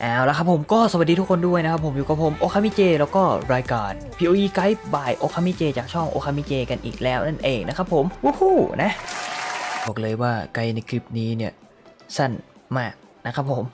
เอาละครับผมก็สวัสดีทุกคนด้วยนะครับผมอยู่กับผมโอคามิเจแล้วก็รายการ POE Guide by โอคามิเจจากช่องโอคามิเจกันอีกแล้วนั่นเองนะครับผมวู้ฮู้นะบอกเลยว่าไกด์ในคลิปนี้เนี่ยสั้นมากนะครับผม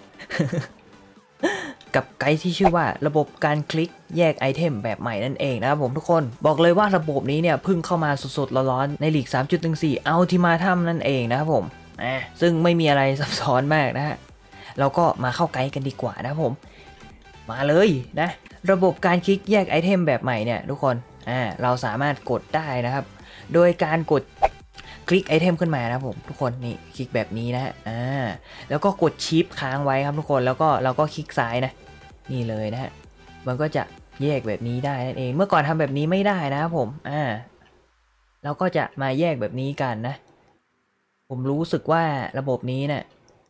กับไกด์ที่ชื่อว่าระบบการคลิกแยกไอเทมแบบใหม่นั่นเองนะครับผมทุกคนบอกเลยว่าระบบนี้เนี่ยเพิ่งเข้ามาสดๆร้อนๆในลีก 3.14 Ultimatum นั่นเองนะครับผมซึ่งไม่มีอะไรซับซ้อนมากนะฮะเราก็มาเข้าไกด์กันดีกว่านะครับผมมาเลยนะระบบการคลิกแยกไอเทมแบบใหม่เนี่ยทุกคนเราสามารถกดได้นะครับโดยการกดคลิกไอเทมขึ้นมานะครับผมทุกคนนี่คลิกแบบนี้นะฮะแล้วก็กดชิปค้างไว้ครับทุกคนแล้วก็เราก็คลิกซ้ายนะนี่เลยนะฮะมันก็จะแยกแบบนี้ได้นั่นเองเมื่อก่อนทำแบบนี้ไม่ได้นะครับผมเราก็จะมาแยกแบบนี้กันนะผมรู้สึกว่าระบบนี้เนี่ย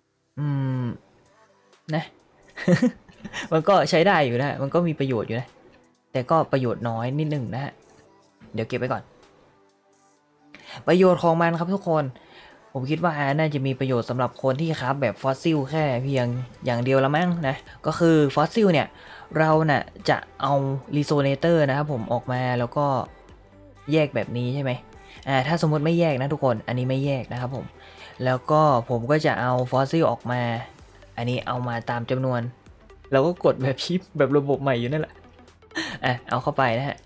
นะ มันก็ใช้ได้อยู่นะมันก็มีประโยชน์อยู่นะแต่ก็ประโยชน์น้อยนิดนึงนะฮะเดี๋ยวเก็บไว้ก่อนประโยชน์ของมันครับทุกคนผมคิดว่าน่าจะมีประโยชน์สำหรับคนที่ครับแบบฟอสซิลแค่เพียงอย่างเดียวละมั้งนะก็คือฟอสซิลเนี่ยเราน่ะจะเอารีโซเนเตอร์นะครับผมออกมาแล้วก็แยกแบบนี้ใช่ไหมถ้าสมมติไม่แยกนะทุกคนอันนี้ไม่แยกนะครับผมแล้วก็ผมก็จะเอาฟอสซิลออกมาอันนี้เอามาตามจำนวนเราก็กดแบบชิปแบบระบบใหม่อยู่นั่นแหละเอาเข้าไปนะฮะ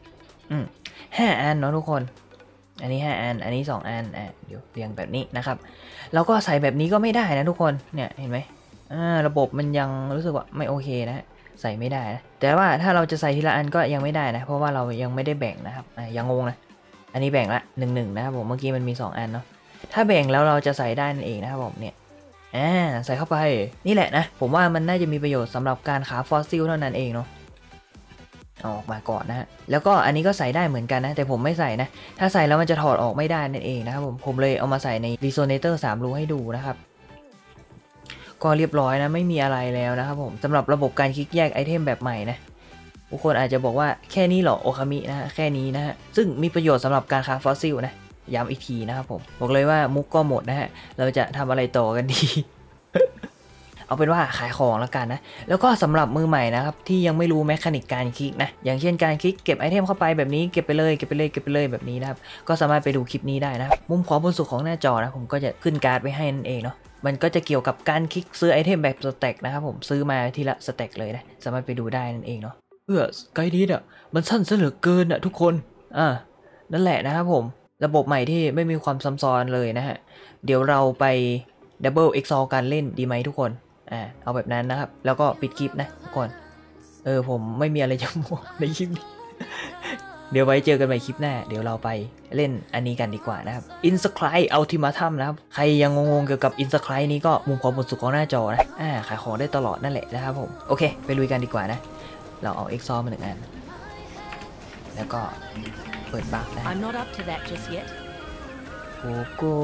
5 อันเนาะทุกคนอันนี้5 อันอันนี้2 อันเดี๋ยวเรียงแบบนี้นะครับแล้วก็ใส่แบบนี้ก็ไม่ได้นะทุกคนเนี่ยเห็นไหมระบบมันยังรู้สึกว่าไม่โอเคนะใส่ไม่ได้นะแต่ว่าถ้าเราจะใส่ทีละอันก็ยังไม่ได้นะเพราะว่าเรายังไม่ได้แบ่งนะครับยังงงนะอันนี้แบ่งละ1 1นะครับผมเมื่อกี้มันมี2 อันเนาะถ้าแบ่งแล้วเราจะใส่ได้นั่นเองนะครับผมเนี่ยใส่เข้าไปนี่แหละนะผมว่ามันน่าจะมีประโยชน์สำหรับการค้าฟอสซิลเท่านั้นเองเนาะออกมาก่อนนะฮะแล้วก็อันนี้ก็ใส่ได้เหมือนกันนะแต่ผมไม่ใส่นะถ้าใส่แล้วมันจะถอดออกไม่ได้นั่นเองนะครับผมเลยเอามาใส่ใน Resonator 3 รูให้ดูนะครับก็เรียบร้อยนะไม่มีอะไรแล้วนะครับผมสำหรับระบบการคลิกแยกไอเทมแบบใหม่นะทุกคนอาจจะบอกว่าแค่นี้หรอโอคามินะฮะแค่นี้นะฮะซึ่งมีประโยชน์สำหรับการค้าฟอสซิลนะย้ำอีกทีนะครับผมบอกเลยว่ามุกก็หมดนะฮะเราจะทำอะไรต่อกันดี เอาเป็นว่าขายของแล้วกันนะแล้วก็สำหรับมือใหม่นะครับที่ยังไม่รู้แมคานิกการคลิกนะอย่างเช่นการคลิกเก็บไอเทมเข้าไปแบบนี้เก็บไปเลยเก็บไปเลยเก็บไปเลยแบบนี้นะครับก็สามารถไปดูคลิปนี้ได้นะมุมขวาบนสุดของหน้าจอนะผมก็จะขึ้นการ์ดไว้ให้นั่นเองเนาะมันก็จะเกี่ยวกับการคลิกซื้อไอเทมแบบสแต็กนะครับผมซื้อมาทีละสแต็กเลยนะสามารถไปดูได้นั่นเองเนาะไกด์นี้เนี่ยมันสั้นซะเหลือเกินทุกคนนั่นแหละนะครับผมระบบใหม่ที่ไม่มีความซับซ้อนเลยนะฮะเดี๋ยวเราไปดับเบิลเอ็กซอลกันเล่นดีไหมทุกคนเอาแบบนั้นนะครับแล้วก็ปิดคลิปนะก่อนผมไม่มีอะไรจะพูดในคลิปนี้ เดี๋ยวไว้เจอกันใหม่คลิปหน้าเดี๋ยวเราไปเล่นอันนี้กันดีกว่านะครับ Inscribe Ultimatum นะครับใครยังงงๆเกี่ยวกับ Inscribe นี้ก็มุมขวาบนสุดของหน้าจอนะขายของได้ตลอดนั่นแหละนะครับผมโอเคไปลุยกันดีกว่านะเราเอา Exo มา1 อันแล้วก็เปิดบัคนะ I'm not up to that just yet. โก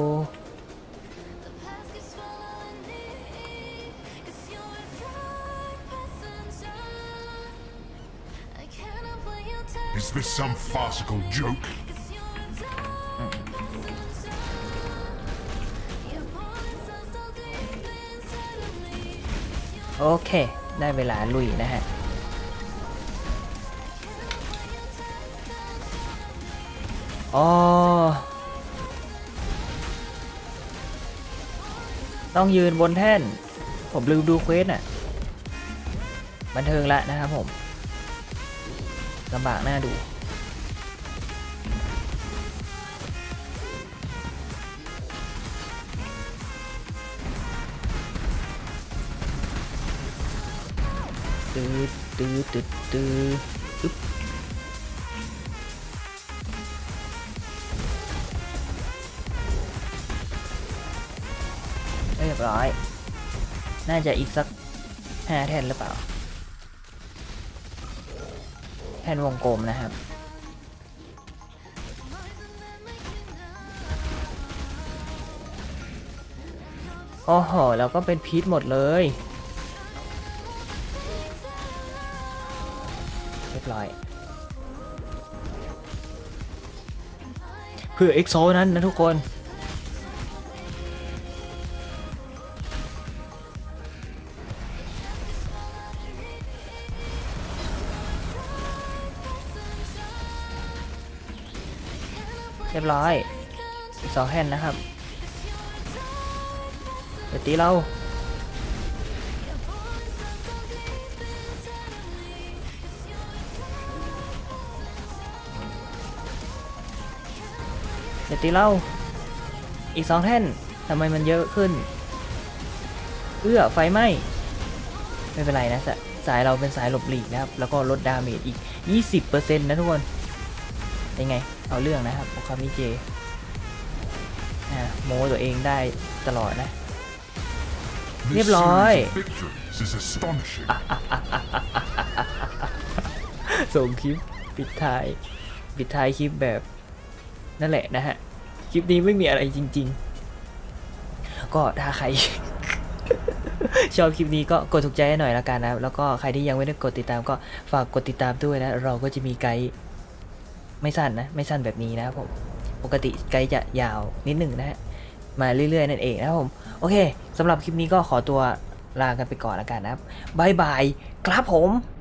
Is this some farcical joke? โอเคได้เวลาลุยนะฮะต้องยืนบนแท่นผมลืมดูเควสบันเทิงละนะครับผมลำบากน่าดูอึ๊บเรียบร้อยน่าจะอีกสัก5 แท่นหรือเปล่าแท่นวงกลมนะครับโอ้โหแล้วก็เป็นพีชหมดเลยเรียบร้อยเพื่อ EXO นั้นนะทุกคนเรียบร้อยอีก2แฮนด์นะครับเดี๋ยวตีเราเดี๋ยวตีเราอีก2แท่นทำไมมันเยอะขึ้นไฟไหม้ไม่เป็นไรนะสายเราเป็นสายหลบหลีกนะครับแล้วก็ลดดาเมจอีก 20% นะทุกคนเป็นไงเอาเรื่องนะครับพวกคามิเจโม้ตัวเองได้ตลอดนะ เรียบร้อย ส่งคลิปปิดท้ายคลิปแบบนั่นแหละนะฮะคลิปนี้ไม่มีอะไรจริงๆก็ถ้าใคร ชอบคลิปนี้ก็กดถูกใจให้หน่อยละกันนะแล้วก็ใครที่ยังไม่ได้กดติดตามก็ฝากกดติดตามด้วยนะเราก็จะมีไกด์ไม่สั้นนะไม่สั้นแบบนี้นะครับผมปกติไกด์จะยาวนิดหนึ่งนะฮะมาเรื่อยๆนั่นเองนะครับผมโอเคสำหรับคลิปนี้ก็ขอตัวลากันไปก่อนละกันนะครับบ๊ายบายครับผม